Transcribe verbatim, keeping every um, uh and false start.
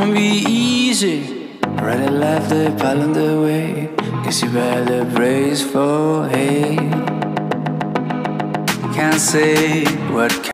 can be easy. Right and left, they piling their way. Guess you better brace for hate. Can't say what